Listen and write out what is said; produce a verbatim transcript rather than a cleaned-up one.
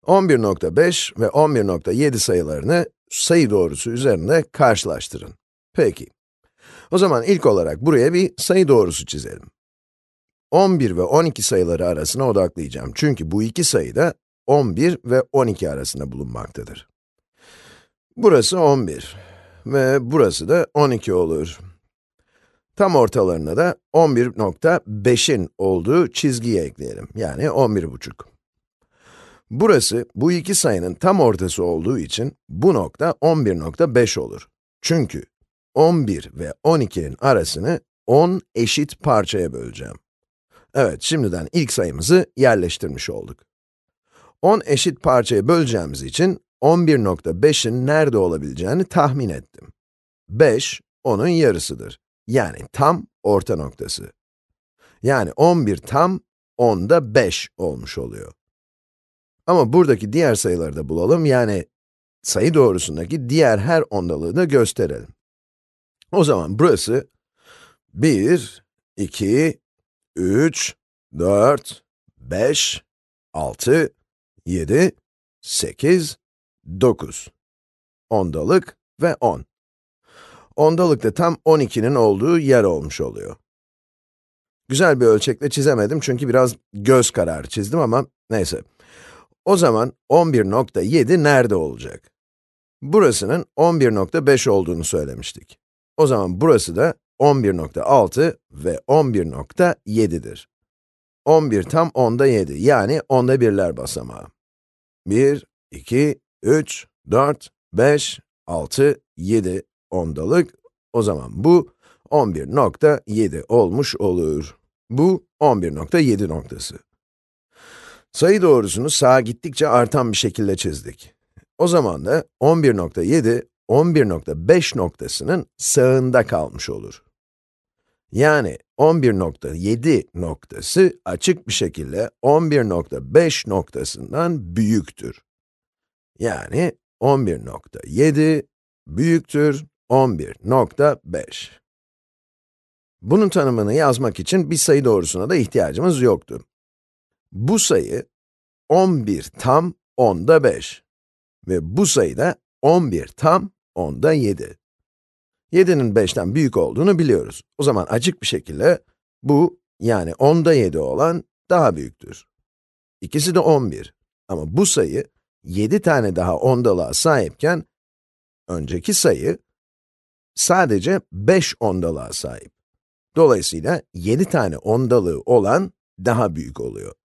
on bir nokta beş ve on bir nokta yedi sayılarını sayı doğrusu üzerinde karşılaştırın. Peki. O zaman ilk olarak buraya bir sayı doğrusu çizelim. on bir ve on iki sayıları arasına odaklayacağım. Çünkü bu iki sayı da on bir ve on iki arasında bulunmaktadır. Burası on bir ve burası da on iki olur. Tam ortalarına da on bir nokta beşin olduğu çizgiyi ekleyelim. Yani on bir buçuk. Burası, bu iki sayının tam ortası olduğu için, bu nokta on bir nokta beş olur. Çünkü on bir ve on ikinin arasını on eşit parçaya böleceğim. Evet, şimdiden ilk sayımızı yerleştirmiş olduk. on eşit parçaya böleceğimiz için, on bir nokta beşin nerede olabileceğini tahmin ettim. beş, onun yarısıdır. Yani tam orta noktası. Yani on bir tam, onda beş olmuş oluyor. Ama buradaki diğer sayıları da bulalım, yani sayı doğrusundaki diğer her ondalığı da gösterelim. O zaman burası bir, iki, üç, dört, beş, altı, yedi, sekiz, dokuz. Ondalık ve on. Ondalık da tam on ikinin olduğu yer olmuş oluyor. Güzel bir ölçekle çizemedim çünkü biraz göz kararı çizdim ama neyse. O zaman on bir nokta yedi nerede olacak? Burasının on bir nokta beş olduğunu söylemiştik. O zaman burası da on bir nokta altı ve on bir nokta yedidir. on bir tam onda yedi, yani onda birler basamağı. bir, iki, üç, dört, beş, altı, yedi ondalık. O zaman bu on bir nokta yedi olmuş olur. Bu on bir nokta yedi noktası. Sayı doğrusunu sağa gittikçe artan bir şekilde çizdik. O zaman da on bir nokta yedi, on bir nokta beş noktasının sağında kalmış olur. Yani on bir nokta yedi noktası açık bir şekilde on bir nokta beş noktasından büyüktür. Yani on bir nokta yedi büyüktür on bir nokta beş. Bunun tanımını yazmak için bir sayı doğrusuna da ihtiyacımız yoktu. Bu sayı on bir tam onda beş ve bu sayı da on bir tam onda yedi. yedinin beşten büyük olduğunu biliyoruz. O zaman açık bir şekilde bu, yani onda yedi olan daha büyüktür. İkisi de on bir. Ama bu sayı yedi tane daha ondalığa sahipken, önceki sayı sadece beş ondalığa sahip. Dolayısıyla yedi tane ondalığı olan daha büyük oluyor.